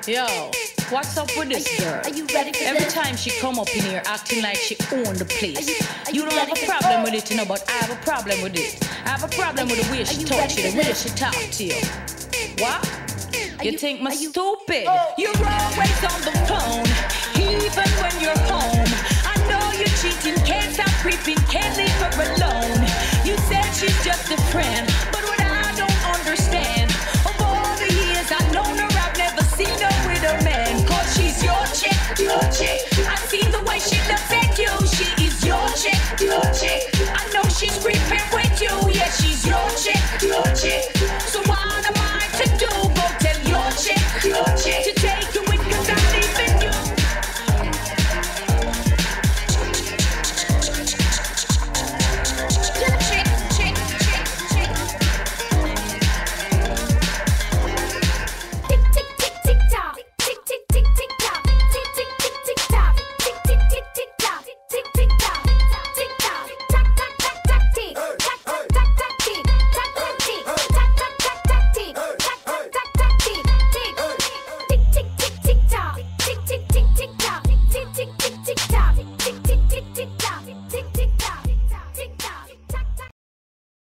Yo, what's up with this girl? Are you ready for Every this? time she come up in here acting like she own the place. You don't have a problem with it, you know, but I have a problem with it. I have a problem with the way she touch you, the way she talk to you. What? You think me stupid? You're always